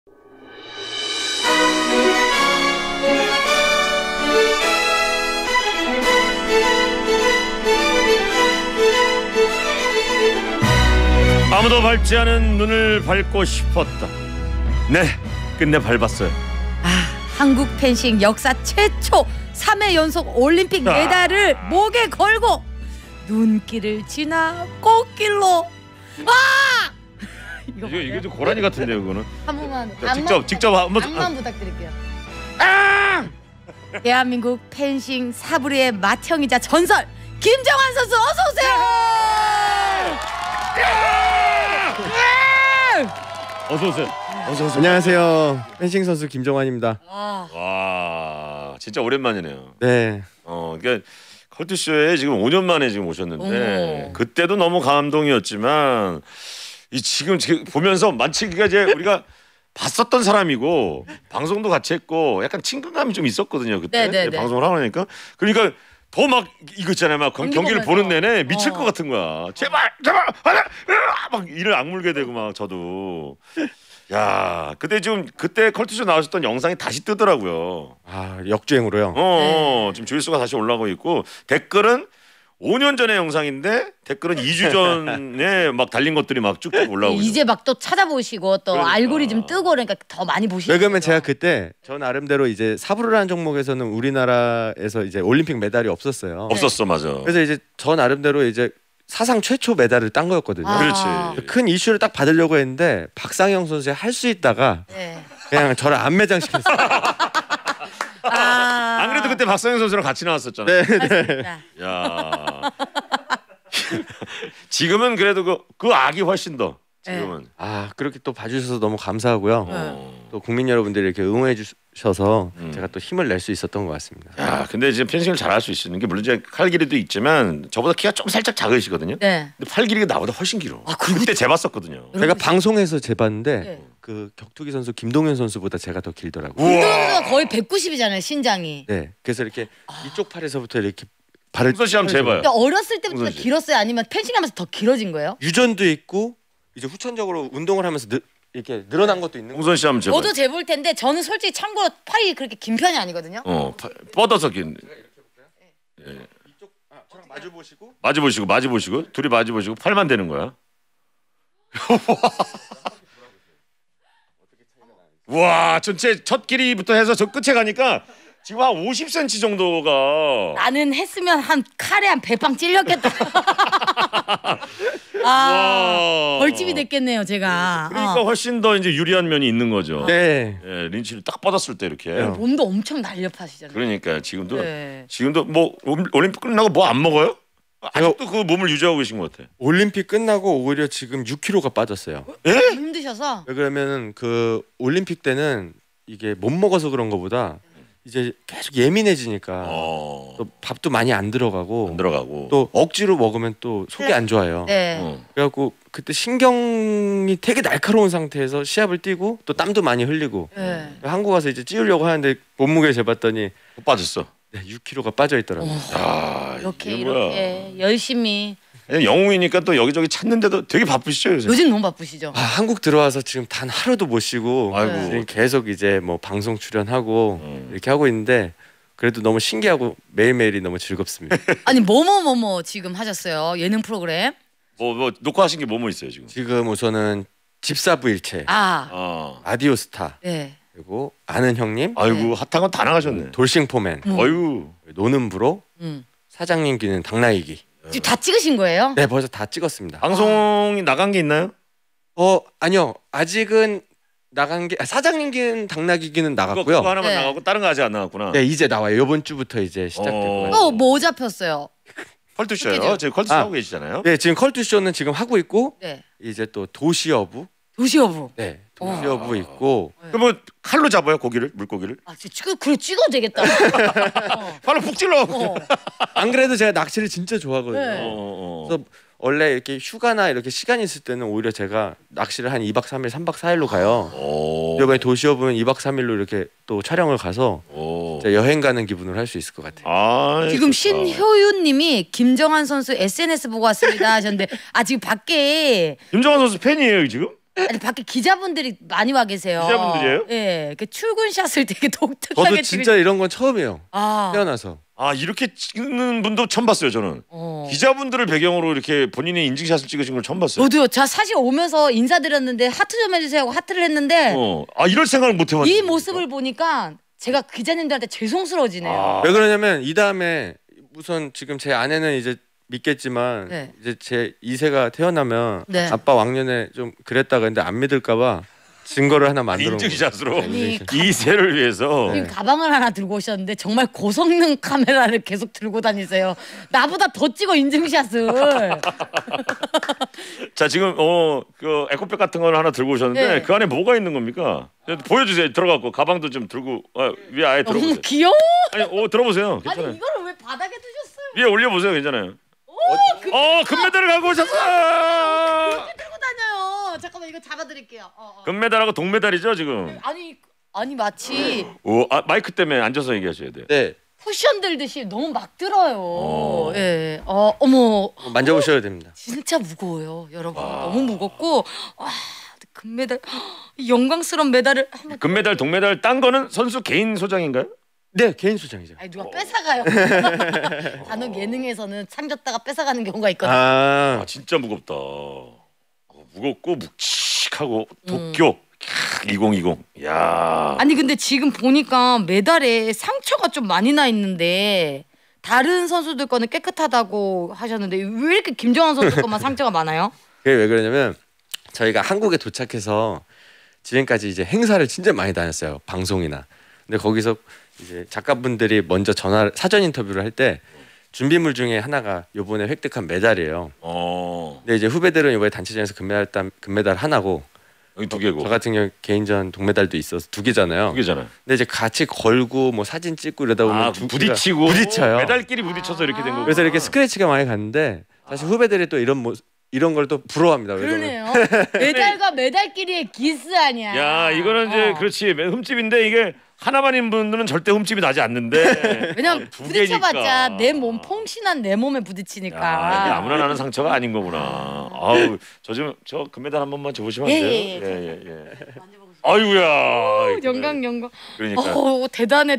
아무도 밟지 않은 눈을 밟고 싶었다. 네, 끝내 밟았어요. 한국 펜싱 역사 최초 3회 연속 올림픽 메달을 목에 걸고 눈길을 지나 꽃길로. 이게 좀 고라니 같은데요, 그거는. 한 번만 직접 한번 악만 부탁드릴게요. 대한민국 펜싱 사부리의 맏형이자 전설 김정환 선수 어서 오세요. 어서 오세요. 어서 오세요. 안녕하세요. 펜싱 선수 김정환입니다. 와, 진짜 오랜만이네요. 네. 그러니까 컬투쇼에 지금 5년 만에 지금 오셨는데 그때도 너무 감동이었지만 지금 보면서 마치 이제 우리가 봤었던 사람이고 방송도 같이 했고 약간 친근감이 좀 있었거든요 그때. 네네네. 방송을 하고 나니까 그러니까 더 막 이거 있잖아요. 막 경기를 보는 내내 미칠 것 같은 거야. 제발 하나 막 이를 악물게 되고 막 저도. 야, 그때 컬투쇼 나오셨던 영상이 다시 뜨더라고요. 역주행으로요. 지금 조회수가 다시 올라오고 있고 댓글은 5년 전의 영상인데 댓글은 2주 전에 막 달린 것들이 막 쭉쭉 올라오고. 이제 막 또 찾아보시고 또 그러니까. 알고리즘 뜨고 그러니까 더 많이 보시죠. 왜 그러면 제가 그때 저 나름대로 이제 사부르라는 종목에서는 우리나라에서 이제 올림픽 메달이 없었어요. 없었어, 맞아. 그래서 이제 저 나름대로 이제 사상 최초 메달을 딴 거였거든요. 그렇지. 큰 이슈를 딱 받으려고 했는데 박상영 선수가 할 수 있다가 그냥 저를 안 매장시켰어요. 안 그래도 그때 박상영 선수랑 같이 나왔었잖아요. 네. 야. 지금은 그래도 그 악이 훨씬 더 지금은. 그렇게 또 봐주셔서 너무 감사하고요. 또 국민 여러분들이 이렇게 응원해 주셔서 제가 또 힘을 낼 수 있었던 것 같습니다. 야, 근데 지금 펜싱을 잘할 수 있는 게 물론 이제 팔 길이도 있지만 저보다 키가 좀 살짝 작으시거든요. 네. 근데 팔 길이가 나보다 훨씬 길어. 그때 재봤었거든요. 제가 방송에서 재봤는데 그 격투기 선수 김동현 선수보다 제가 더 길더라고요. 김동현 거의 190이잖아요 신장이. 네, 그래서 이렇게 이쪽 팔에서부터 이렇게 발을 홍선 씨 한번 재봐요. 근데 어렸을 때부터 홍선 씨. 길었어요? 아니면 펜싱하면서 더 길어진 거예요? 유전도 있고 이제 후천적으로 운동을 하면서 이렇게 늘어난 것도 있는 거예요. 홍선 씨 한번 재봐요. 저도 재볼 텐데 저는 솔직히 참고로 팔이 그렇게 긴 편이 아니거든요. 뻗어서 긴. 이쪽 저랑 마주 보시고 마주 보시고 둘이 마주 보시고 팔만 되는 거야. 와, 전체 첫 길이부터 해서 저 끝에 가니까 지금 한 50cm 정도가. 나는 했으면 한 칼에 한 배빵 찔렸겠다. 벌집이 됐겠네요 제가. 그러니까 훨씬 더 이제 유리한 면이 있는 거죠. 네. 예, 린치를 딱 뻗었을 때 이렇게. 몸도 엄청 날렵하시잖아요. 그러니까 지금도 뭐 올림픽 끝나고 뭐 안 먹어요? 아직도 그 몸을 유지하고 계신 것 같아. 올림픽 끝나고 오히려 지금 6kg가 빠졌어요. 힘드셔서. 왜 그러면은 그 올림픽 때는 이게 못 먹어서 그런 거보다 이제 계속 예민해지니까 또 밥도 많이 안 들어가고 또 억지로 먹으면 또 속이 안 좋아요. 네. 그래갖고 그때 신경이 되게 날카로운 상태에서 시합을 뛰고 또 땀도 많이 흘리고 한국 와서 이제 찌우려고 하는데 몸무게 재봤더니 빠졌어. 네, 6kg가 빠져 있더라고요. 이렇게 열심히. 영웅이니까 또 여기저기 찾는데도 되게 바쁘시죠 요새? 요즘 너무 바쁘시죠? 한국 들어와서 지금 단 하루도 못 쉬고 지금 계속 이제 뭐 방송 출연하고 이렇게 하고 있는데 그래도 너무 신기하고 매일매일이 너무 즐겁습니다. 아니 뭐뭐 지금 하셨어요? 예능 프로그램? 뭐 녹화하신 게 뭐뭐 있어요 지금? 지금 우선은 집사부일체, 라디오스타, 그리고 아는 형님, 아이고 핫한 건 다 나가셨네. 돌싱포맨, 아이고 노는 브로, 사장님 귀는 당나이기. 지금 다 찍으신 거예요? 네, 벌써 다 찍었습니다. 방송이 나간 게 있나요? 아니요. 아직은 나간 게 사장님 귀는 당나귀기는 나갔고요. 그거 하나만 나가고 다른 거 아직 안 나갔구나. 네, 이제 나와요. 이번 주부터 이제 시작될 거예요. 또 뭐 잡혔어요? 컬투쇼요. 지금 컬투쇼 하고 계시잖아요. 네, 지금 컬투쇼는 지금 하고 있고 이제 또 도시어부. 도시어부. 네, 도시어부 있고. 그럼 뭐 칼로 잡아요 고기를 물고기를? 그래 찍어도 되겠다. 팔로 푹 찔러. 안 그래도 제가 낚시를 진짜 좋아하거든요. 그래서 원래 이렇게 휴가나 이렇게 시간이 있을 때는 오히려 제가 낚시를 한 2박 3일, 3박 4일로 가요. 이번에 도시어부는 2박 3일로 이렇게 또 촬영을 가서 여행 가는 기분으로 할 수 있을 것 같아요. 지금 신효윤님이 김정환 선수 SNS 보고 왔습니다 하셨는데 지금 밖에 김정환 선수 팬이에요 지금? 아니 밖에 기자분들이 많이 와 계세요. 기자분들이에요? 예, 그 출근샷을 되게 독특하게 저도 진짜 이런 건 처음이에요. 아, 태어나서. 아 이렇게 찍는 분도 처음 봤어요 저는. 기자분들을 배경으로 이렇게 본인의 인증샷을 찍으신 걸 처음 봤어요. 저도요. 저 사실 오면서 인사드렸는데 하트 좀 해주세요 하고 하트를 했는데 아 이럴 생각을 못 해봤어요. 이 모습을 보니까 제가 기자님들한테 죄송스러워지네요. 왜 그러냐면 이 다음에 우선 지금 제 아내는 이제 믿겠지만 네. 이제 제 2세가 태어나면 네. 아빠 왕년에 좀 그랬다가 근데 안 믿을까봐 증거를 하나 만들어. 인증샷으로 아니, 이세를 위해서. 지금 가방을 하나 들고 오셨는데 정말 고성능 카메라를 계속 들고 다니세요. 나보다 더 찍어 인증샷을. 자 지금 그 에코백 같은 걸 하나 들고 오셨는데 네. 그 안에 뭐가 있는 겁니까? 보여주세요. 들어가고 가방도 좀 들고 위에 아예 들어보세요. 너무 귀여워. 아니 들어보세요. 아니 괜찮아요. 이거를 왜 바닥에 두셨어요? 위에 올려보세요. 괜찮아요. 금메달을 갖고 오셨어. 들고 다녀요. 잠깐만 이거 잡아드릴게요. 금메달하고 동메달이죠 지금. 아니 마치 마이크 때문에 앉아서 얘기하셔야 돼요. 네. 쿠션 들듯이 너무 막 들어요. 예. 어머. 만져보셔야 됩니다. 진짜 무거워요, 여러분. 너무 무겁고 금메달 영광스러운 메달을 한번. 금메달, 동메달 딴 거는 선수 개인 소장인가요? 네, 개인 소장이죠. 아니 누가 뺏어가요. 간혹 예능에서는 상 줬다가 뺏어가는 경우가 있거든요. 아 진짜 무겁다. 무겁고 묵직하고 도쿄 2020. 야. 아니 근데 지금 보니까 메달에 상처가 좀 많이 나 있는데 다른 선수들 거는 깨끗하다고 하셨는데 왜 이렇게 김정환 선수 거만 상처가 많아요? 그게 왜 그러냐면 저희가 한국에 도착해서 지금까지 이제 행사를 진짜 많이 다녔어요. 방송이나. 근데 거기서 이제 작가분들이 먼저 사전 인터뷰를 할 때 준비물 중에 하나가 요번에 획득한 메달이에요. 근데 이제 후배들은 이번에 단체전에서 금메달 하나고 여기 2개고. 저 같은 경우 개인전 동메달도 있어서 2개잖아요. 2개잖아요. 근데 이제 같이 걸고 뭐 사진 찍고 이러다 보면 부딪혀요. 메달끼리 부딪혀서 이렇게 된 거고. 그래서 이렇게 스크래치가 많이 갔는데 사실 후배들이 또 이런 걸 또 부러워합니다. 그러네요. 메달과 메달끼리의 기스 아니야. 야 이거는 이제 그렇지 흠집인데 이게 하나만 있는 분들은 절대 흠집이 나지 않는데. 왜냐면 부딪혀봤자 내 몸 퐁신한 내 몸에 부딪히니까. 야, 이게 아무나 나는 상처가 아닌 거구나. 아우 저 금메달 한 번만 줘보시면 안 돼요? 예. 아이고야. 영광. 그러니까. 대단해.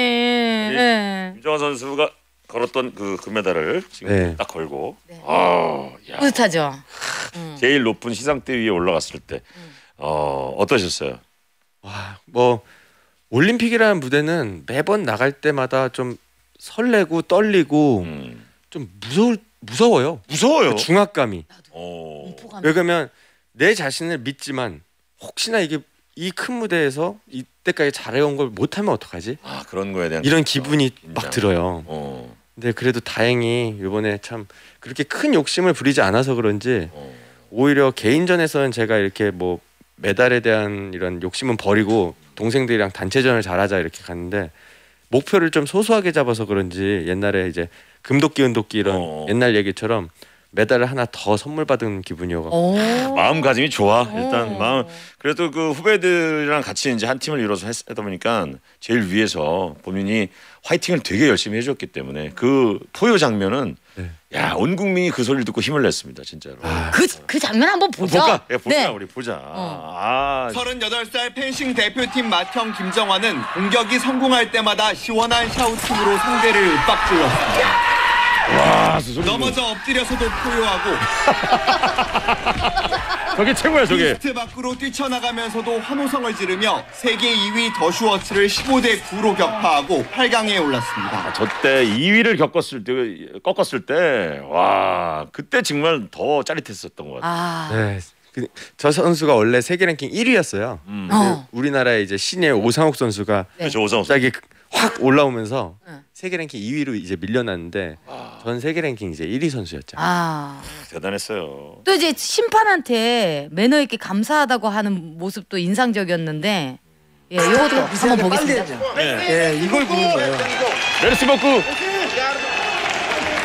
예. 김정환 선수가 걸었던 그 금메달을 지금 딱 걸고. 야. 뿌듯하죠. 제일 높은 시상대 위에 올라갔을 때 어떠셨어요? 뭐 올림픽이라는 무대는 매번 나갈 때마다 좀 설레고 떨리고 좀 무서워요. 무서워요. 그 중압감이. 왜 그러면 내 자신을 믿지만 혹시나 이게 이 큰 무대에서 이때까지 잘해온 걸 못하면 어떡하지? 그런 거에 대한 이런 기분이 막 들어요. 어. 근데 그래도 다행히 이번에 참 그렇게 큰 욕심을 부리지 않아서 그런지 오히려 개인전에서는 제가 이렇게 뭐 메달에 대한 이런 욕심은 버리고 동생들이랑 단체전을 잘하자 이렇게 갔는데 목표를 좀 소소하게 잡아서 그런지 옛날에 이제 금도끼 은도끼 이런 옛날 얘기처럼 메달을 하나 더 선물 받은 기분이어서 마음가짐이 좋아. 일단 그래도 그 후배들이랑 같이 이제 한 팀을 이뤄서 하다 보니까 제일 위에서 본인이 화이팅을 되게 열심히 해줬기 때문에 그 포효 장면은 야, 온 국민이 그 소리를 듣고 힘을 냈습니다, 진짜로. 그 장면 한번 보죠. 볼까? 보자, 네. 우리 보자. 38살 펜싱 대표팀 맏형 김정환은 공격이 성공할 때마다 시원한 샤우팅으로 상대를 윽박질렀습니다. 와, 넘어져 엎드려서도 포효하고 저게 최고야, 저게. 피스트 밖으로 뛰쳐나가면서도 환호성을 지르며 세계 2위 더슈워츠를 15대 9로 격파하고 8강에 올랐습니다. 저때 2위를 꺾었을 때, 와, 그때 정말 더 짜릿했었던 것 같아요. 네. 저 선수가 원래 세계 랭킹 1위였어요. 우리나라의 이제 신예 오상욱 선수가 그렇죠, 오상욱 선수. 갑자기 확 올라오면서 세계 랭킹 2위로 이제 밀려났는데 전 세계 랭킹 이제 1위 선수였죠. 대단했어요. 또 이제 심판한테 매너 있게 감사하다고 하는 모습도 인상적이었는데 이것도 한번 보겠습니다. 이걸 보는 거예요. 메르시 버크.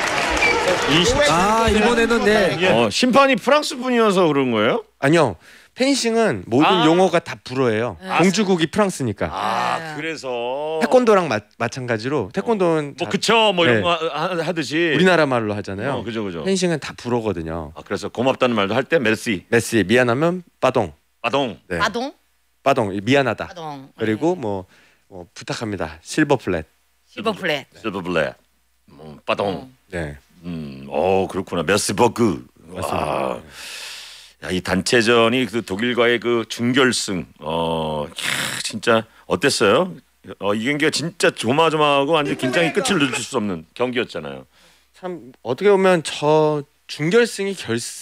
이번에는 심판이 프랑스 분이어서 그런 거예요? 아니요. 펜싱은 모든 용어가 다 불어예요. 공주국이 프랑스니까. 그래서 태권도랑 마찬가지로 태권도는 뭐 그쵸 뭐 이런 거 하듯이 우리나라 말로 하잖아요. 그죠. 펜싱은 다 불어거든요. 그래서 고맙다는 말도 할 때 메르시. 미안하면 빠동. 네. 빠동 미안하다. 빠동. 그리고 뭐 부탁합니다. 실버 플랫. 빠동. 네. 그렇구나. 메스버그. 와. 야, 이 단체전이 그 독일과의 그 준결승. 진짜 어땠어요? 이 경기가 진짜 조마조마하고 완전 긴장이 끝을 늦출 수 없는 경기였잖아요. 참 어떻게 보면 저 준결승이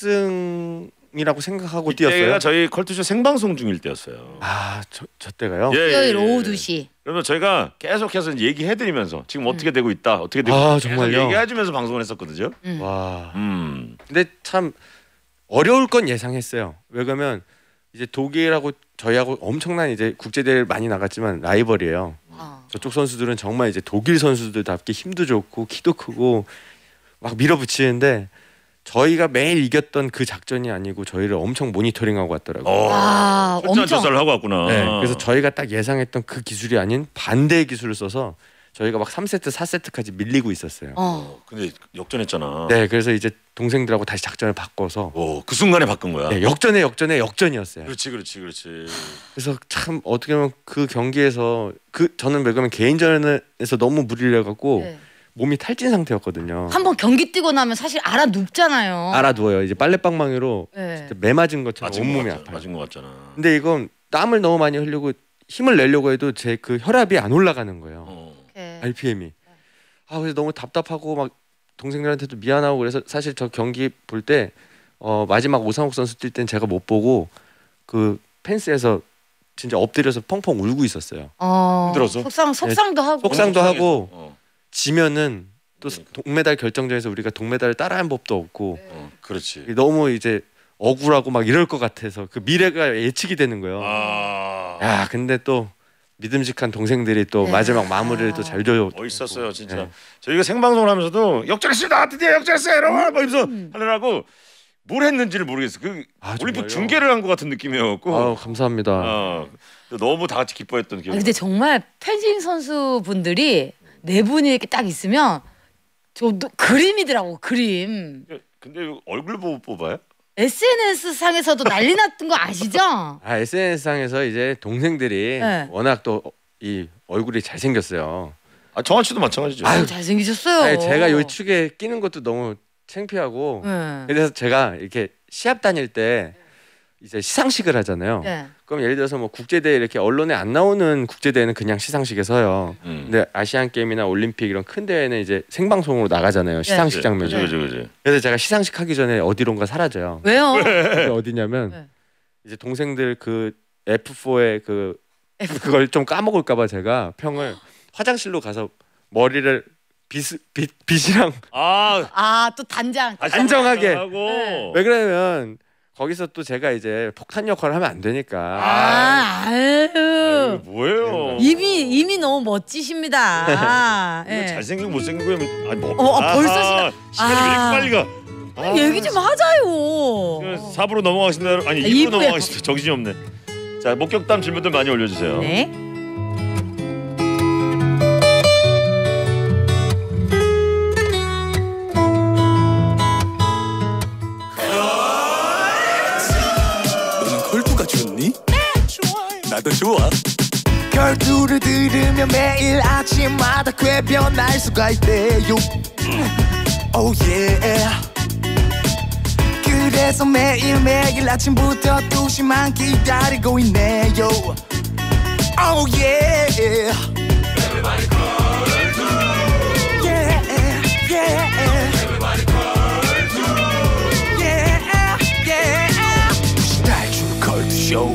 결승이라고 생각하고 뛰었어요. 이때가 저희 컬투쇼 생방송 중일 때였어요. 저 때가요? 토요일 오후 2시. 그러면 저희가 계속해서 얘기해드리면서 지금 어떻게 되고 있다, 어떻게 되고 있다 정말요? 얘기해주면서 방송을 했었거든요. 와. 근데 참 어려울 건 예상했어요. 왜 그러면 이제 독일하고 저희하고 엄청난 이제 국제 대회를 많이 나갔지만 라이벌이에요. 저쪽 선수들은 정말 이제 독일 선수들답게 힘도 좋고 키도 크고 막 밀어붙이는데 저희가 매일 이겼던 그 작전이 아니고 저희를 엄청 모니터링하고 왔더라고요. 엄청 조사를 하고 왔구나. 네, 그래서 저희가 딱 예상했던 그 기술이 아닌 반대의 기술을 써서 저희가 막 3세트, 4세트까지 밀리고 있었어요. 근데 역전했잖아. 네, 그래서 이제 동생들하고 다시 작전을 바꿔서. 그 순간에 바꾼 거야. 네, 역전이었어요. 그렇지. 그래서 참 어떻게 보면 그 경기에서 저는 왜 그러면 개인전에서 너무 무리를 해갖고 몸이 탈진 상태였거든요. 한번 경기 뛰고 나면 사실 알아 눕잖아요. 알아 누워요. 이제 빨래방망이로 진짜 매 맞은 것처럼 온몸이 아파요. 맞은 것 같잖아. 근데 이건 땀을 너무 많이 흘리고 힘을 내려고 해도 제 그 혈압이 안 올라가는 거예요. RPM이. 그래서 너무 답답하고 막 동생들한테도 미안하고 그래서 사실 저 경기 볼 때 마지막 오상욱 선수 뛸 땐 제가 못 보고 그 펜스에서 진짜 엎드려서 펑펑 울고 있었어요. 힘들어서? 속상도 하고. 속상도 하고 지면은 또 동메달 결정전에서 우리가 동메달을 따라한 법도 없고 그렇지. 너무 이제 억울하고 막 이럴 것 같아서 그 미래가 예측이 되는 거예요. 야 근데 또 믿음직한 동생들이 또 마지막 마무리를 또 잘 줘요. 멋있었어요 진짜. 저희가 생방송을 하면서도 역전했습니다. 드디어 역전했어요 여러분. 막 이러면서 하느라고 뭘 했는지를 모르겠어. 올림픽 중계를 한 것 같은 느낌이었고. 감사합니다. 너무 다 같이 기뻐했던 기억. 근데 정말 펜싱 선수분들이 네 분이 이렇게 딱 있으면 저도 그림이더라고 그림. 근데 얼굴 보고 뽑아요? SNS 상에서도 난리 났던 거 아시죠? SNS 상에서 이제 동생들이 워낙 또 이 얼굴이 잘생겼어요. 정한 씨도 마찬가지죠. 잘생기셨어요. 제가 요 축에 끼는 것도 너무 창피하고 그래서 제가 이렇게 시합 다닐 때 이제 시상식을 하잖아요. 그럼 예를 들어서 뭐 국제대회 이렇게 언론에 안 나오는 국제대회는 그냥 시상식에 서요. 근데 아시안 게임이나 올림픽 이런 큰 대회는 이제 생방송으로 나가잖아요. 시상식 장면이. 그래서 제가 시상식 하기 전에 어디론가 사라져요. 왜요? 어디냐면 이제 동생들 그 F4의 그걸 좀 까먹을까봐 제가 평을 화장실로 가서 머리를 빗이랑 또 단장 단정하게 왜 그러냐면 거기서 또 제가 이제 폭탄 역할을 하면 안 되니까. 아유, 뭐예요? 이미 너무 멋지십니다. 잘생기고 못생기고 하면 벌써 시간이 왜 이렇게 빨리 가? 얘기 좀 하자요. 4부로 넘어가신다. 아니 2부로 넘어가신다. 정신이 없네. 자, 목격담 질문들 많이 올려주세요. 네. 컬투가 좋니? 나도 좋아. 컬투를 들으면 매일 아침마다 쾌변할 수가 있대요. Oh yeah. 그래서 매일매일 아침부터 2시만 기다리고 있네요. Oh yeah. Everybody 컬투. Yeah, yeah. Everybody 컬투. Yeah, yeah. 달주 컬투쇼.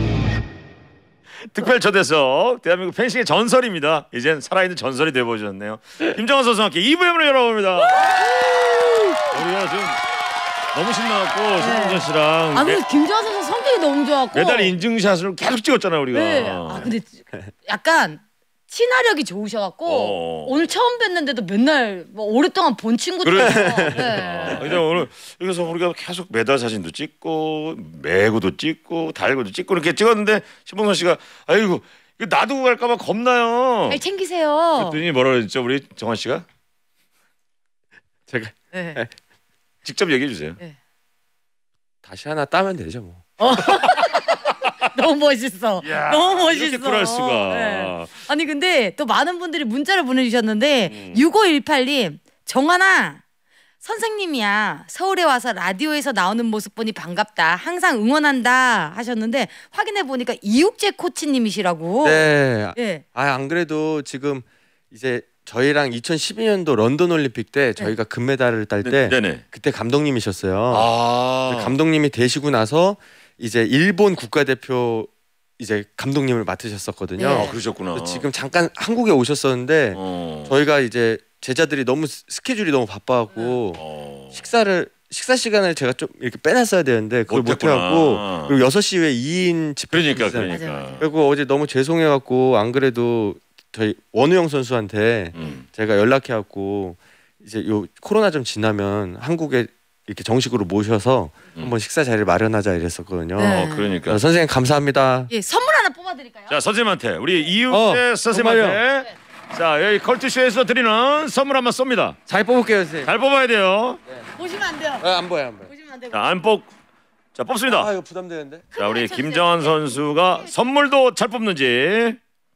특별 초대석 대한민국 펜싱의 전설입니다. 이젠 살아있는 전설이 되어보셨네요. 김정환 선수와 함께 2부의 문을 열어봅니다. 우리가 지금 너무 신나갖고 신동전 씨랑 근데 김정환 선수 성격이 너무 좋았고 메달 인증샷을 계속 찍었잖아요 우리가. 근데 약간 친화력이 좋으셔갖고 오늘 처음 뵀는데도 맨날 뭐 오랫동안 본 친구들이에요. 네. 근데 오늘 여기서 우리가 계속 메달 사진도 찍고 매구도 찍고 달구도 찍고 이렇게 찍었는데 신봉선 씨가 아이고 이거 놔두고 갈까봐 겁나요. 잘 챙기세요. 그랬더니 뭐라 그랬죠 우리 정환 씨가? 제가 네. 직접 얘기해 주세요. 네. 다시 하나 따면 되죠 뭐. 너무 멋있어. 너무 멋있어. 이렇게 쿨할 수가. 네. 아니 근데 또 많은 분들이 문자를 보내주셨는데 6518님 정환아 선생님이야. 서울에 와서 라디오에서 나오는 모습 보니 반갑다. 항상 응원한다 하셨는데 확인해 보니까 이육재 코치님이시라고. 네. 네. 안 그래도 지금 이제 저희랑 2012년도 런던 올림픽 때 저희가 금메달을 딸 때 그때 감독님이셨어요. 감독님이 되시고 나서 이제 일본 국가대표 이제 감독님을 맡으셨었거든요. 그러셨구나. 지금 잠깐 한국에 오셨었는데 저희가 이제 제자들이 너무 스케줄이 너무 바빠갖고 식사 시간을 제가 좀 이렇게 빼놨어야 되는데 그걸 못 해갖고 그리고 6시 후에 2인 집회 그러니까. 그리고 어제 너무 죄송해갖고 안 그래도 저희 원우영 선수한테 제가 연락해갖고 이제 요 코로나 좀 지나면 한국에 이렇게 정식으로 모셔서 한번 식사 자리를 마련하자 이랬었거든요. 그러니까 선생님 감사합니다. 예, 선물 하나 뽑아드릴까요? 자 선생님한테 우리 이육재 선생님한테 자 여기 컬투쇼에서 드리는 선물 한번 쏩니다. 잘 뽑을게요 선생님. 잘 뽑아야 돼요. 보시면 안 돼요. 안 보여. 보시면 안 돼요. 자 뽑습니다. 이거 부담되는데. 자 우리 김정환 선수가 선물도 잘 뽑는지.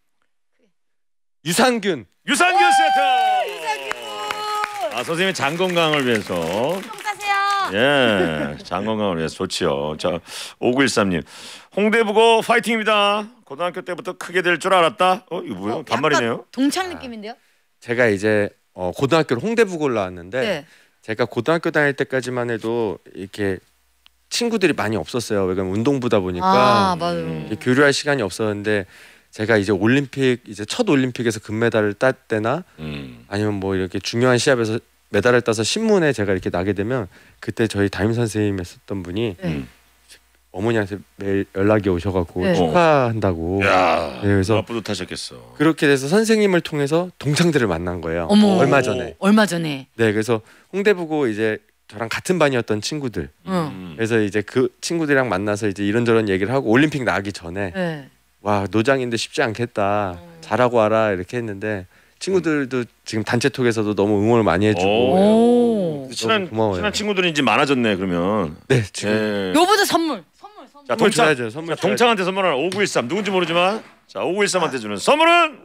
유산균 세트. 선생님의 장 건강을 위해서. 사세요. 예, 장 건강을 위해서 좋지요. 자 5913님 홍대부고 파이팅입니다. 고등학교 때부터 크게 될 줄 알았다. 이거 뭐야? 반말이네요. 동창 느낌인데요? 제가 이제 고등학교를 홍대부고를 나왔는데 제가 고등학교 다닐 때까지만 해도 이렇게 친구들이 많이 없었어요. 왜냐면 운동부다 보니까 교류할 시간이 없었는데 제가 이제 올림픽 이제 첫 올림픽에서 금메달을 땄 때나 아니면 뭐 이렇게 중요한 시합에서 메달을 따서 신문에 제가 이렇게 나게 되면 그때 저희 담임 선생님이었던 분이 어머니한테 매일 연락이 오셔갖고 축하한다고. 그래서 뿌듯하셨겠어. 그렇게 돼서 선생님을 통해서 동창들을 만난 거예요. 얼마 전에. 네, 그래서 홍대부고 이제 저랑 같은 반이었던 친구들. 그래서 이제 그 친구들이랑 만나서 이제 이런저런 얘기를 하고 올림픽 나가기 전에 와 노장인데 쉽지 않겠다. 잘하고 와라 이렇게 했는데 친구들도 지금 단체톡에서도 너무 응원을 많이 해주고 친한 친구들이 이제 많아졌네 그러면. 네 지금. 요보다 선물. 자 동창한테 선물하는 5913 누군지 모르지만 자 5913한테 주는 선물은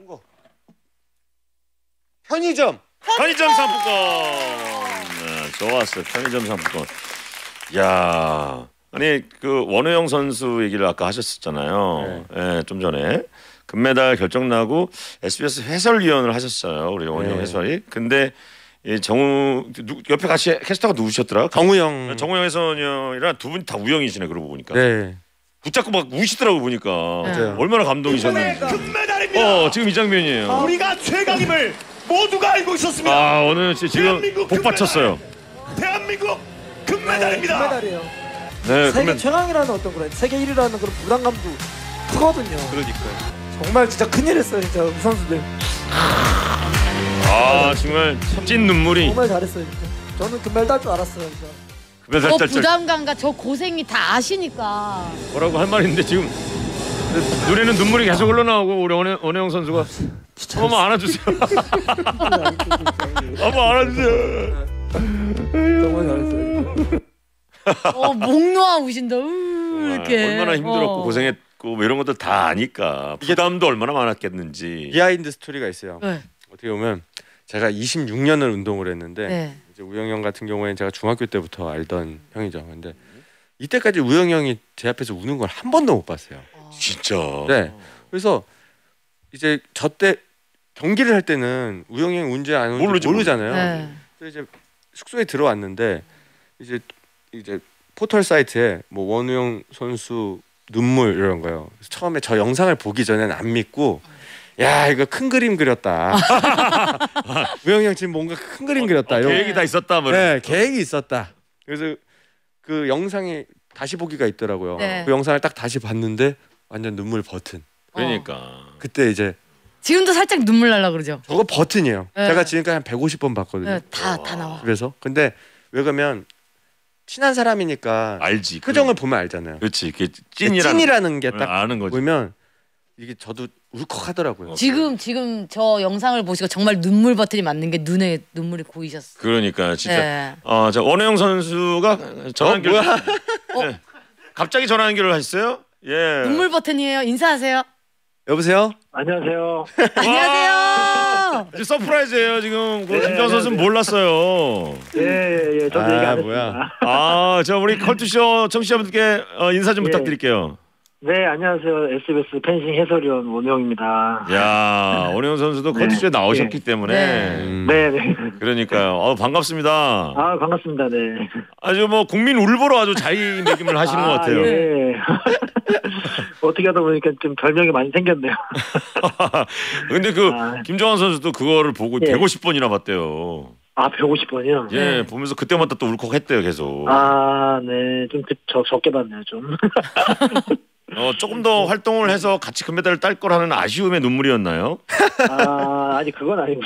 편의점 상품권. 좋았어. 편의점 상품권. 야 아니 그 원우영 선수 얘기를 아까 하셨었잖아요. 좀 전에 금메달 결정 나고 SBS 해설위원을 하셨어요. 우리 원우영 해설이. 근데 이 정우 옆에 같이 캐스터가 누구셨더라? 정우영 해설위원이랑 두 분 다 우영이시네 그러고 보니까. 붙잡고 막 우시더라고 보니까. 얼마나 감동이셨는지. 금메달입니다. 지금 이 장면이에요. 우리가 최강임을 모두가 알고 있었습니다. 오늘 지금 복 받쳤어요. 대한민국 금메달입니다. 금메달이에요. 네, 세계 최강이라는 어떤 그런 세계 1위라는 그런 부담감도 크거든요. 그러니까요. 정말 진짜 큰일했어요 진짜 우리 선수들. 정말 찐 눈물이. 정말 잘했어요 진짜. 저는 금메달 딸 줄 알았어요 진짜. 저 부담감과 저 고생이 다 아시니까. 뭐라고 할 말인데 지금 눈에는 눈물이 계속 흘러나오고 우리 원혜영 선수가 한번 안아주세요. 한번 안아주세요. 정말 잘했어요. 목 놓아 우신다. 이렇게. 얼마나 힘들었고 고생했고 뭐 이런 것들 다 아니까 부담도 얼마나 많았겠는지. 비하인드 스토리가 있어요. 어떻게 보면 제가 26년을 운동을 했는데 이제 우영 형 같은 경우에는 제가 중학교 때부터 알던 형이죠. 근데 이때까지 우영 형이 제 앞에서 우는 걸 한 번도 못 봤어요. 진짜. 네. 그래서 이제 저 때 경기를 할 때는 우영 형이 운지 안 운지 모르잖아요. 그래서 이제 숙소에 들어왔는데 이제 포털 사이트에 뭐 원우영 선수 눈물 이런 거요. 그래서 처음에 저 영상을 보기 전에는 안 믿고 야 이거 큰 그림 그렸다. 우영이 형 지금 뭔가 큰 그림 그렸다. 계획이 다 있었다. 뭐. 네, 계획이 있었다. 그래서 그 영상이 다시 보기가 있더라고요. 그 영상을 딱 다시 봤는데 완전 눈물 버튼. 그러니까 그때 이제 지금도 살짝 눈물 날라 그러죠. 저거 버튼이에요. 네. 제가 지금까지 한 150번 봤거든요. 네, 다 나와. 그래서 근데 왜 그러면 친한 사람이니까 알지. 표정을 보면 알잖아요. 그렇지. 그 찐이라는 게 딱 아는 거지. 보면 이게 저도 울컥하더라고요. 지금 저 영상을 보시고 정말 눈물 버튼이 맞는 게 눈에 눈물이 고이셨어. 그러니까 진짜. 네. 자 원호영 선수가 전화 연결. 뭐야? 네. 갑자기 전화 연결을 하셨어요? 예. 눈물 버튼이에요. 인사하세요. 여보세요? 안녕하세요. 안녕하세요. 지금 서프라이즈예요 지금. 김정환 선수는 몰랐어요. 예, 저도 얘기 안 뭐야? 했습니다. 자 우리 컬투쇼 청취자분들께 인사 좀 예. 부탁드릴게요. 네, 안녕하세요. SBS 펜싱 해설위원 원영입니다. 야 원호영 선수도 컬투쇼에 나오셨기 때문에. 네, 네. 그러니까요. 반갑습니다. 아, 반갑습니다. 네. 아주 뭐 국민 울보로 아주 자리매김을 하시는 것 같아요. 예. 어떻게 하다 보니까 좀 별명이 많이 생겼네요. 근데 김정환 선수도 그거를 보고 예. 150번이나 봤대요. 아, 150번이요? 예, 보면서 그때마다 또 울컥했대요, 계속. 아, 네. 좀 적게 봤네요, 좀. 조금 더 활동을 해서 같이 금메달을 딸 거라는 아쉬움의 눈물이었나요? 아니, 그건 아니고요.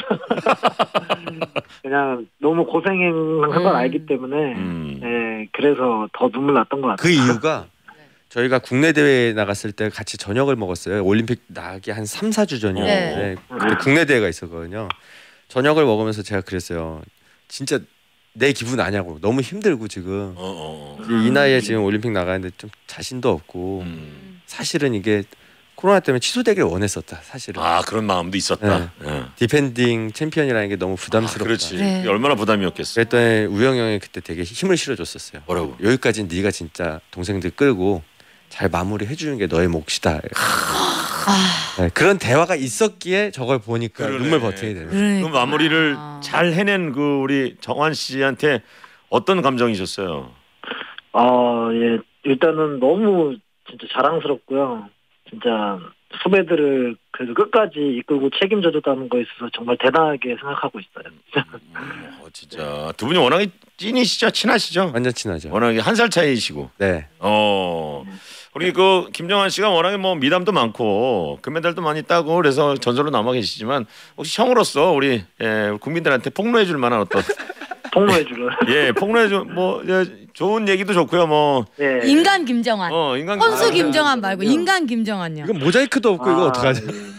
그냥 너무 고생한 건 알기 때문에, 네, 그래서 더 눈물 났던 것 같아요. 그 이유가 저희가 국내 대회에 나갔을 때 같이 저녁을 먹었어요. 올림픽 나가기 한 3, 4주 전이었는데 네. 그때 국내 대회가 있었거든요. 저녁을 먹으면서 제가 그랬어요. 진짜 내 기분 아냐고. 너무 힘들고 지금 이 나이에 지금 올림픽 나가는데 좀 자신도 없고 사실은 이게 코로나 때문에 취소되길 원했었다. 사실은. 그런 마음도 있었다. 예. 디펜딩 챔피언이라는 게 너무 부담스럽다. 그렇지. 네. 그게 얼마나 부담이었겠어. 그랬더니 우영 형이 그때 되게 힘을 실어줬었어요. 뭐라고? 여기까지는 네가 진짜 동생들 끌고 잘 마무리해 주는 게 너의 몫이다. 네, 그런 대화가 있었기에 저걸 보니까 그러네. 눈물 버튼이 되는. 그러니까. 그 마무리를 잘 해낸 그 우리 정환 씨한테 어떤 감정이셨어요? 예. 일단은 너무 진짜 자랑스럽고요. 진짜 후배들을 그래도 끝까지 이끌고 책임져줬다는 거에 있어서 정말 대단하게 생각하고 있어요. 진짜 두 분이 워낙에 찐이시죠? 친하시죠? 완전 친하죠. 워낙에 한 살 차이시고. 네. 우리 그 김정환 씨가 워낙에 뭐 미담도 많고 금메달도 많이 따고 그래서 전설로 남아 계시지만 혹시 형으로서 우리 국민들한테 폭로해 줄 만한 어떤 폭로해주는. 폭로해 줄 뭐 좋은 얘기도 좋고요. 뭐 네. 인간 김정환. 인간 선수 김정환. 김정환 말고 인간 김정환요. 이거 모자이크도 없고 이거 어떡하지?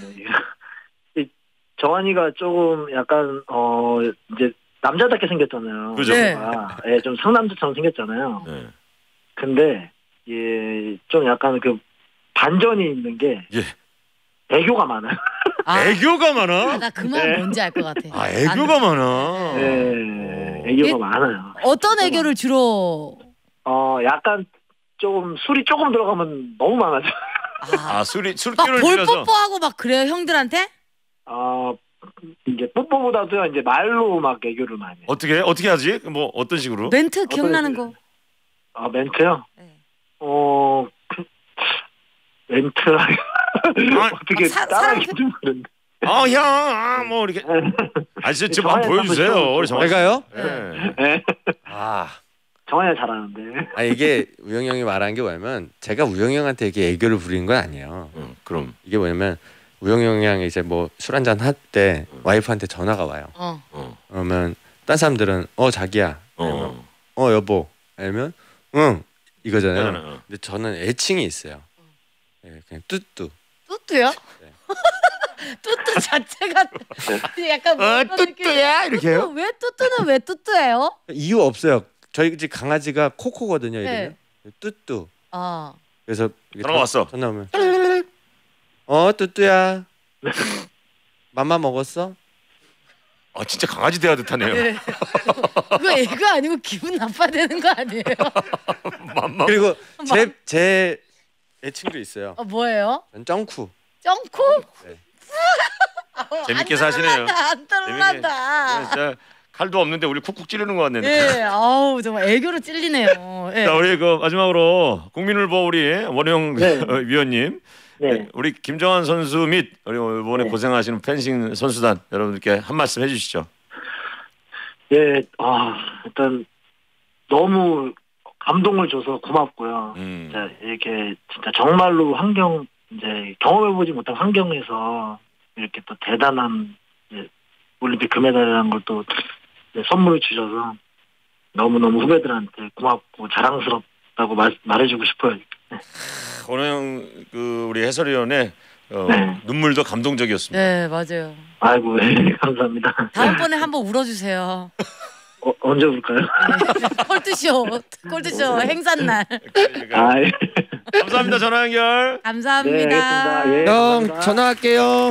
정환이가 조금 약간 이제 남자답게 생겼잖아요. 그죠? 네. 예, 좀 상남자처럼 생겼잖아요. 네. 근데 좀 약간 그 반전이 있는 게 애교가 많아요. 애교가 많아? 나 그 말 뭔지 알 것 같아. 애교가 많아. 네, 애교가 많아요. 어떤 애교를 주로? 약간 좀 술이 조금 들어가면 너무 많아져. 막 술기를 볼 빌려서. 뽀뽀하고 막 그래요 형들한테? 이제 뽀뽀보다도 이제 말로 막 애교를 많이 해요. 어떻게 하지? 뭐 어떤 식으로? 멘트 기억나는 거. 멘트요? 네. 멘트 어떻게 따라하기 좀 그런데. 형, 뭐 이렇게. 지금 한번 보여주세요. 우리 정환 씨. 제가요? 네. 아. 정환이가 잘하는데. 이게 우영 형이 말한 게 뭐냐면 제가 우영 형한테 이게 애교를 부리는 건 아니에요. 그럼 이게 뭐냐면 우영 형이랑 이제 뭐 술 한잔 할 때 와이프한테 전화가 와요. 그러면 딴 사람들은 자기야, 아니면, 여보, 아니면 응 이거잖아요. 근데 저는 애칭이 있어요. 그냥 뚜뚜. 뚜뚜요? 네. 뚜뚜 자체가 약간 뚜뚜야 이렇게 해요? 왜 뚜뚜는 왜 뚜뚜예요? 이유 없어요. 저희 집 강아지가 코코거든요. 이름이. 네. 뚜뚜. 어. 그래서 전화 왔어. 전화 오면 뚜뚜야. 맘마 먹었어? 진짜 강아지 대하듯 하네요. 네. 그거 애가 아니고 기분 나빠야 되는 거 아니에요? 그리고 제 애칭도 있어요. 뭐예요? 전 쩡쿠. 쩡쿠? 네. 재밌게 사시네요. 안 떠올란다. 진짜 칼도 없는데 우리 쿡쿡 찌르는 것 같네. 예, 아우 정말 애교로 찔리네요. 예. 자, 우리 그 마지막으로 국민을보 우리 원영 위원님, 네. 우리 김정환 선수 및 우리 이번에 고생하시는 펜싱 선수단 여러분들께 한 말씀 해주시죠. 예, 일단 너무 감동을 줘서 고맙고요. 진짜 이렇게 진짜 정말로 이제 경험해보지 못한 환경에서 이렇게 또 대단한 올림픽 금메달이라는 걸 또 선물을 주셔서 너무너무 후배들한테 고맙고 자랑스럽다고 말해주고 싶어요. 네. 오늘 그 우리 해설위원의 네. 눈물도 감동적이었습니다. 네, 맞아요. 아이고, 감사합니다. 다음번에 한번 울어주세요. 언제 올까요? 콜드쇼 행사날. 아, 예. 감사합니다. 전화 연결. 감사합니다. 네, 형 전화할게요.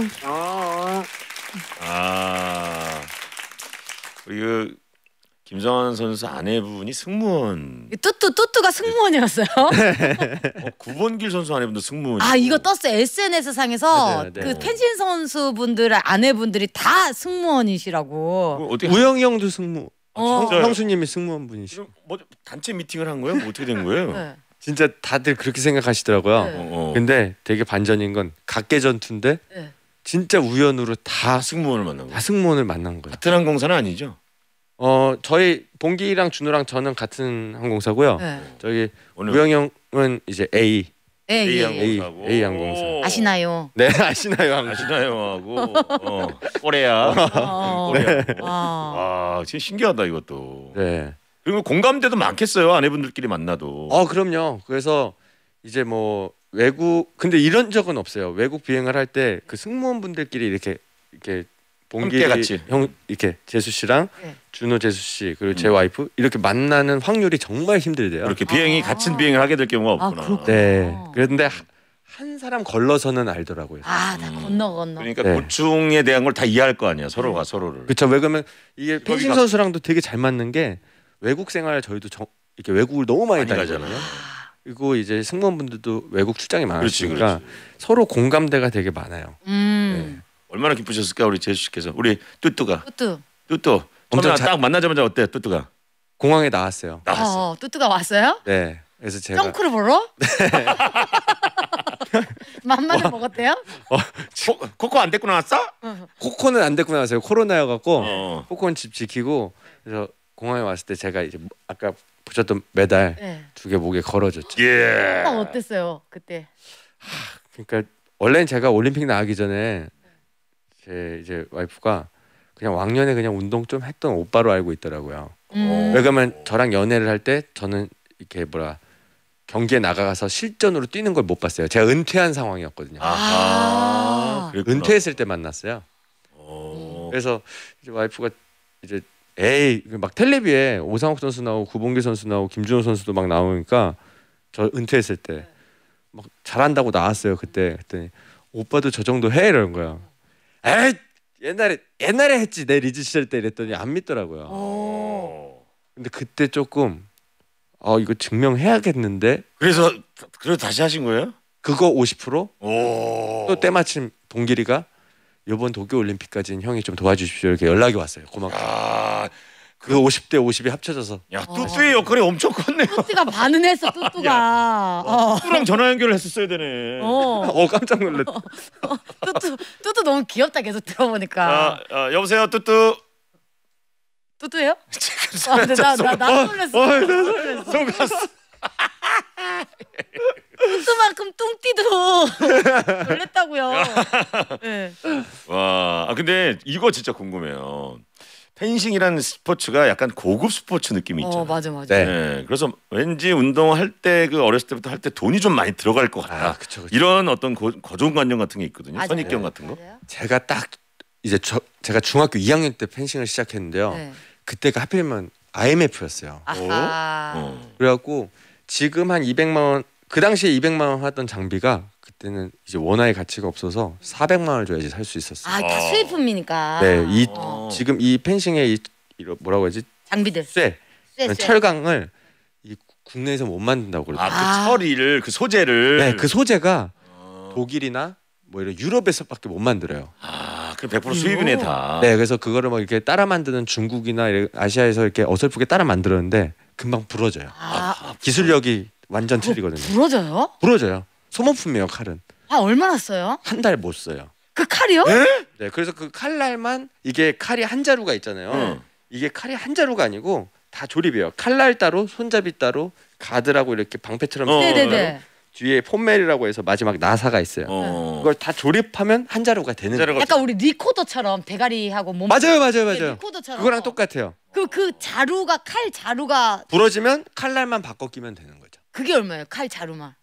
우리 그 김정환 선수 아내분이 승무원. 뚜뚜가 승무원이었어요. 9번길 선수 아내분도 승무원. 아 이거 떴어요. SNS 상에서 맞아요, 네. 그 펜싱 선수분들의 아내분들이 다 승무원이시라고. 어떻게 우영이 형도 승무. 진짜요? 형수님이 승무원 분이시. 지금 뭐 단체 미팅을 한 거예요? 뭐 어떻게 된 거예요? 네. 진짜 다들 그렇게 생각하시더라고요. 네. 근데 되게 반전인 건 각계 전투인데 네. 진짜 우연으로 다 승무원을 만난 거예요. 승무원을 만난 거예요. 같은 항공사는 아니죠? 저희 봉기랑 준호랑 저는 같은 항공사고요. 네. 저기 오늘 우영이 형은 이제 A. 네, A 예. 항공사고. A 항공사. 아시나요? 네 아시나요? 아시나요? 하고 코레아. 네. 아, 진짜 신기하다 이것도. 네. 그리고 공감대도 많겠어요. 아내분들끼리 만나도. 그럼요. 그래서 이제 뭐 외국 근데 이런 적은 없어요. 외국 비행을 할 때 그 승무원분들끼리 이렇게 봉기 함께 같이. 형 이렇게 재수 씨랑 네. 준호 재수 씨 그리고 제 와이프 이렇게 만나는 확률이 정말 힘들대요. 그렇게 비행이 같은 비행을 하게 될 경우가 없구나. 그렇구나. 네. 그런데 한 사람 걸러서는 알더라고요. 다 건너. 그러니까 네. 고충에 대한 걸 다 이해할 거 아니야. 서로가 서로를. 그렇죠. 왜 그러면 이게 펜싱 거기가- 선수랑도 되게 잘 맞는 게 외국 생활 저희도 이렇게 외국을 너무 많이 많이 다니잖아요. 가잖아요. 그리고 이제 승무원분들도 외국 출장이 그렇지, 많으니까 그렇지. 서로 공감대가 되게 많아요. 얼마나 기쁘셨을까 우리 재수 씨께서. 우리 뚜뚜가. 뚜뚜. 처음에 엄청 딱 만나자마자 어때 뚜뚜가? 공항에 나왔어요. 나왔어. 뚜뚜가 왔어요? 네. 그래서 제가 덩크를 보러? 만만히 먹었대요? 코코 안 데리고 나왔어? 코코는 안 데리고 나왔어요. 코로나여갖고 어. 코코는 집 지키고 그래서 공항에 왔을 때 제가 이제 아까 보셨던 메달 네. 2개 목에 걸어줬죠. 예. 오빠 어땠어요 그때? 그러니까 원래는 제가 올림픽 나가기 전에 제 이제 와이프가 그냥 왕년에 그냥 운동 좀 했던 오빠로 알고 있더라고요. 왜냐면 저랑 연애를 할 때 저는 이렇게 경기에 나가서 실전으로 뛰는 걸 못 봤어요. 제가 은퇴한 상황이었거든요. 그랬구나. 은퇴했을 때 만났어요. 그래서 이제 와이프가 이제 에이 막 텔레비에 오상욱 선수 나오고 구봉길 선수 나오고 김준호 선수도 막 나오니까 저 은퇴했을 때 막 잘한다고 나왔어요. 그랬더니 오빠도 저 정도 해 이러는 거야. 에이 옛날에 했지 내 리즈 시절 때 이랬더니 안 믿더라고요. 근데 그때 조금 이거 증명해야겠는데. 그래서 다시 하신 거예요? 그거 50%? 오. 또 때마침 동길이가 이번 도쿄 올림픽까지는 형이 좀 도와주십시오 이렇게 연락이 왔어요. 고맙고. 그 50대 50이 합쳐져서. 야 뚜뚜의 역할이 엄청 컸네요. 뚜뚜가 반은 했어. 뚜뚜가. 뚜뚜랑 전화 연결을 했었어야 되네. 깜짝 놀랐다. 뚜뚜 너무 귀엽다 계속 들어보니까. 여보세요 뚜뚜. 뚜뚜예요? 나 놀랐어. 속았어. 뚜뚜만큼 뚱띠도 놀랬다고요. 네. 와, 근데 이거 진짜 궁금해요. 펜싱이라는 스포츠가 약간 고급 스포츠 느낌이 있잖아요. 맞아. 네. 그래서 왠지 운동할 때 어렸을 때부터 할 때 돈이 좀 많이 들어갈 것 같다. 그쵸. 이런 어떤 고정관념 같은 게 있거든요. 맞아요. 선입견 같은 거. 맞아요. 제가 딱 이제 제가 중학교 2학년 때 펜싱을 시작했는데요. 네. 그때가 하필이면 IMF였어요. 아하. 그래갖고 지금 한 200만 원 그 당시에 200만 원 하던 장비가 그때는 이제 원화의 가치가 없어서 400만 원을 줘야지 살 수 있었어요. 다 수입품이니까. 네, 지금 이 펜싱의 뭐라고 하지? 장비들. 쇠. 쇠. 철강을 이 국내에서 못 만든다고 그러더라고요. 그 처리를 그 소재를. 네, 그 소재가 독일이나 뭐 이런 유럽에서밖에 못 만들어요. 그럼 100% 수입이네 다. 네, 그래서 그거를 막 이렇게 따라 만드는 중국이나 아시아에서 이렇게 어설프게 따라 만들었는데 금방 부러져요. 기술력이 완전 틀리거든요. 부러져요? 부러져요. 소모품이에요, 칼은. 얼마나 써요? 한 달 못 써요. 그 칼이요? 네, 그래서 그 칼날만 이게 칼이 한 자루가 있잖아요. 이게 칼이 한 자루가 아니고 다 조립이에요. 칼날 따로, 손잡이 따로, 가드라고 이렇게 방패처럼 네네네. 뒤에 폼멜이라고 해서 마지막 나사가 있어요. 그걸 다 조립하면 한 자루가 되는 거예요. 약간 우리 리코더처럼 대가리하고 몸. 맞아요. 리코더처럼. 그거랑 똑같아요. 그 자루가 칼 자루가 부러지면 칼날만 바꿔 끼면 되는 거죠. 그게 얼마예요? 칼 자루만.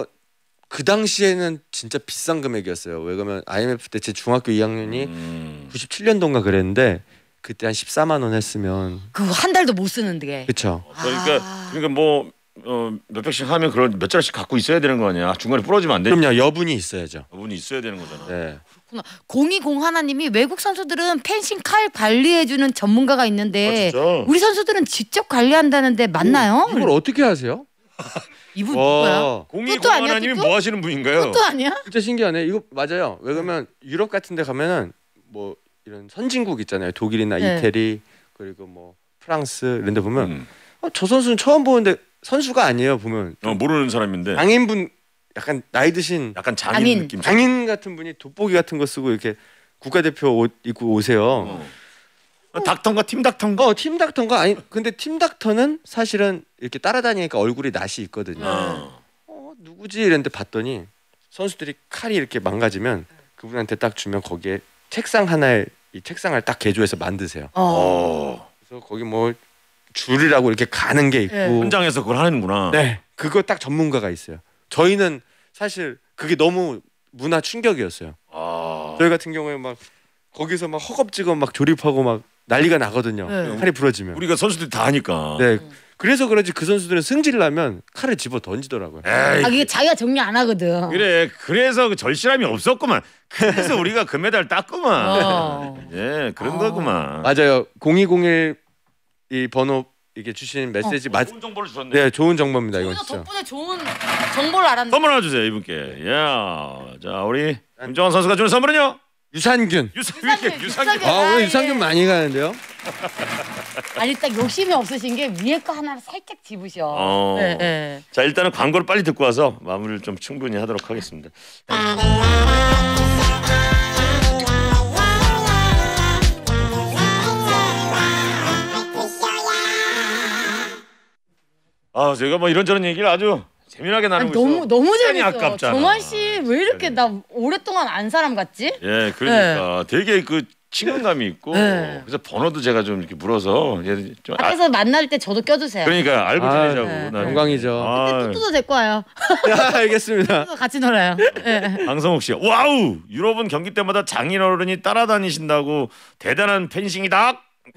그 당시에는 진짜 비싼 금액이었어요. 왜 그러면 IMF 때 제 중학교 2학년이 97년도인가 그랬는데 그때 한 14만 원 했으면 그거 한 달도 못 쓰는데. 그렇죠. 그러니까 뭐 몇백씩 하면 그런 몇 자루씩 갖고 있어야 되는 거 아니야? 중간에 부러지면 안 돼. 그럼요. 여분이 있어야죠. 여분이 있어야 되는 거잖아. 네. 020 하나님이 외국 선수들은 펜싱 칼 관리해주는 전문가가 있는데 진짜? 우리 선수들은 직접 관리한다는데 맞나요? 이걸 어떻게 하세요? 이분 누구야? 공이 뚜뚜 아니야, 하나님이 뚜뚜? 뭐 하시는 분인가요? 또 아니야? 진짜 신기하네. 이거 맞아요. 왜 그러면 유럽 같은 데 가면은 뭐 이런 선진국 있잖아요. 독일이나 네. 이태리 그리고 뭐 프랑스 이런 데 보면 저 선수는 처음 보는데 선수가 아니에요. 보면 모르는 사람인데 장인분 약간 나이 드신 약간 장인 느낌. 장인 같은 분이 돋보기 같은 거 쓰고 이렇게 국가대표 옷 입고 오세요. 닥터인가 팀 닥터인가? 팀 닥터인가 아니 근데 팀 닥터는 사실은 이렇게 따라다니니까 얼굴이 낯이 있거든요. 누구지 이랬는데 봤더니 선수들이 칼이 이렇게 망가지면 그분한테 딱 주면 거기에 책상 하나에 이 책상을 딱 개조해서 만드세요. 그래서 거기 뭐 줄이라고 이렇게 가는 게 있고 현장에서 그걸 하는구나. 네, 그거 딱 전문가가 있어요. 저희는 사실 그게 너무 문화 충격이었어요. 저희 같은 경우에 막 거기서 막 허겁지겁 막 조립하고 막 난리가 나거든요. 칼이 부러지면. 우리가 선수들이 다 하니까. 네. 그래서 그런지 그 선수들은 승질 나면 칼을 집어 던지더라고요. 이게 자기가 정리 안 하거든. 그래. 그래서 그 절실함이 없었구만. 그래서 우리가 금메달 땄구만. 예, 그런 거구만. 맞아요. 0201 이 번호 이게 주신 메시지 좋은 정보를 주셨네. 네, 좋은 정보입니다. 이거 오히려 진짜. 덕분에 좋은 정보를 알았네. 선물 하나 주세요 이분께. 야, 자 우리 김정환 선수가 주는 선물은요? 유산균. 유산균. 오늘 유산균 많이 가는데요. 아니 딱 욕심이 없으신 게 위에 거 하나를 살짝 집으셔. 네. 자 일단은 광고를 빨리 듣고 와서 마무리를 좀 충분히 하도록 하겠습니다. 제가 뭐 이런저런 얘기를 아주 재미나게 나누고 있어. 너무 시간이 재밌어. 아깝잖아. 정환 씨 왜 이렇게 나 오랫동안 안 사람 같지? 예, 그러니까 되게 그 친근감이 있고 그래서 번호도 제가 좀 이렇게 물어서 좀 밖에서 만날 때 저도 껴주세요. 그러니까 알고 지내자고. 나는. 영광이죠. 근데 뚜뚜도 데리고 와요. 알겠습니다. 같이 놀아요. 강성욱 씨, 와우! 유럽은 경기 때마다 장인어른이 따라다니신다고 대단한 펜싱이다.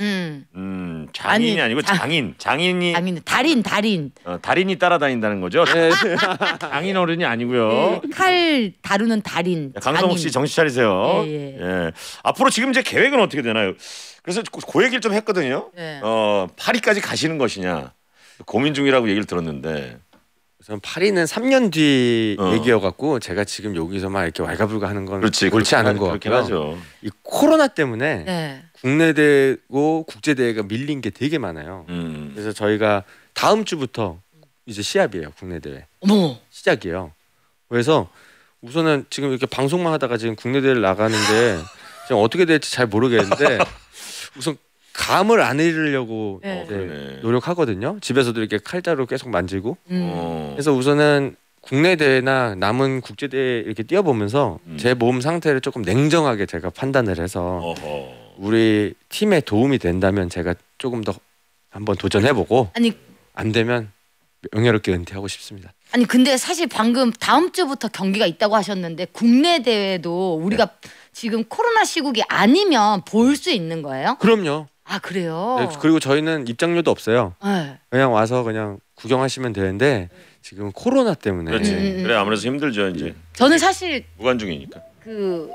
장인이 아니고 장인이 달인. 달인이 따라다닌다는 거죠. 장인어른이 아니고요. 칼 다루는 달인. 강성욱 씨 정신 차리세요. 예. 앞으로 지금 이제 계획은 어떻게 되나요? 그래서 그 얘기를 좀 했거든요. 파리까지 가시는 것이냐 고민 중이라고 얘기를 들었는데. 우선 파리는 3년 뒤 얘기여갖고 제가 지금 여기서 막 이렇게 왈가불가하는 건 옳지 않은 것 같고요. 이 코로나 때문에 국내 대회고 국제 대회가 밀린 게 되게 많아요. 그래서 저희가 다음 주부터 이제 시합이에요. 국내 대회. 시작이에요. 그래서 우선은 지금 이렇게 방송만 하다가 지금 국내 대회를 나가는데 지금 어떻게 될지 잘 모르겠는데 우선 감을 안 잃으려고 노력하거든요. 집에서도 이렇게 칼자루 계속 만지고. 그래서 우선은 국내 대회나 남은 국제 대회 이렇게 뛰어보면서 제 몸 상태를 조금 냉정하게 제가 판단을 해서 우리 팀에 도움이 된다면 제가 조금 더 한번 도전해보고 안 되면 명예롭게 은퇴하고 싶습니다. 아니 근데 사실 방금 다음 주부터 경기가 있다고 하셨는데 국내 대회도 우리가 지금 코로나 시국이 아니면 볼 수 있는 거예요? 그럼요. 아 그래요? 네, 그리고 저희는 입장료도 없어요. 그냥 와서 그냥 구경하시면 되는데 지금 코로나 때문에. 그렇지. 그래 아무래도 힘들죠 이제. 저는 사실 무관중이니까. 그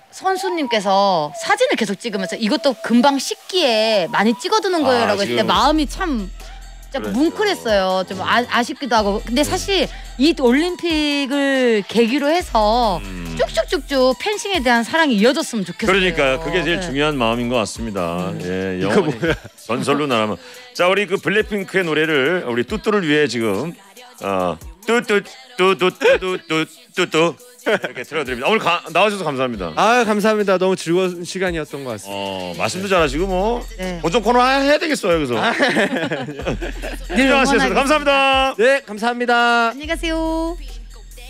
선수님께서 사진을 계속 찍으면서 이것도 금방 식기에 많이 찍어두는 거예요라고 했을 때 마음이 참 뭉클했어요. 좀 아쉽기도 하고. 근데 사실 이 올림픽을 계기로 해서 쭉쭉쭉쭉 펜싱에 대한 사랑이 이어졌으면 좋겠어요. 그러니까 그게 제일 중요한 마음인 것 같습니다. 예, 영원히 전설로 남아. 자, 우리 그 블랙핑크의 노래를 우리 뚜뚜를 위해 지금 뚜뚜 이렇게 틀어드립니다. 오늘 나와주셔서 감사합니다. 아 감사합니다. 너무 즐거운 시간이었던 것 같습니다. 말씀도 잘하시고 뭐 고정 코너 해야 되겠어요 여기서. 늘 감사합니다. 네 감사합니다. 안녕히 가세요.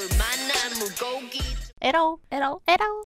에러.